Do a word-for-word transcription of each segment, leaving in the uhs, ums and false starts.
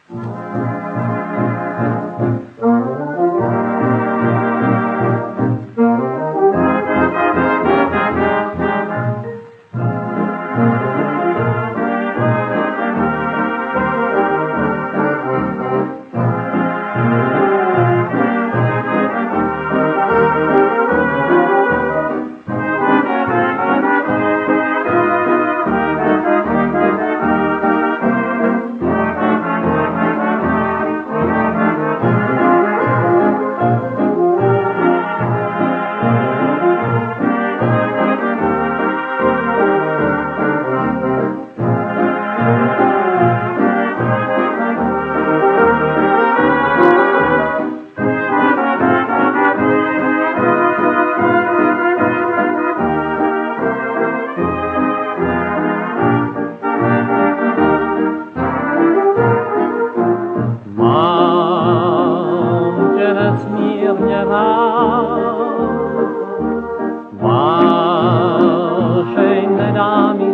nesmírně rád. Vášeň nedá mi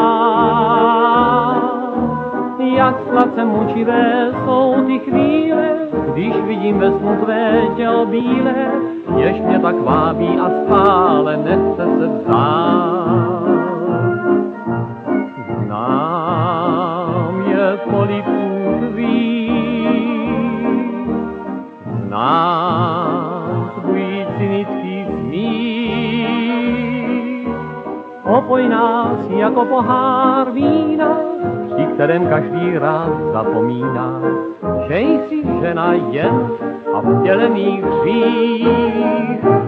spát. Jak sladce mučivé jsou ty chvíle, když vidím ve snu tvé tělo bílé, jež mě tak vábí a stále nechce se vzdát. Znám je polibků tvých, znám tvůj cynický smích. Opoj nás jako pohár vína, při kterém každý rád zapomíná, že jsi žena jen a v těle mých hřích.